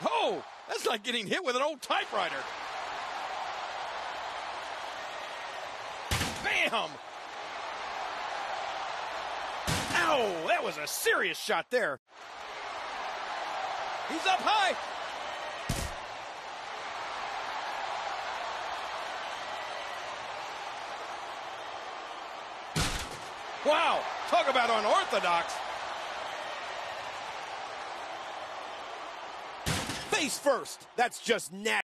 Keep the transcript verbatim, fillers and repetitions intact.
Oh, that's like getting hit with an old typewriter. Bam! Ow, that was a serious shot there. He's up high. Wow, talk about unorthodox. Face first. That's just nasty.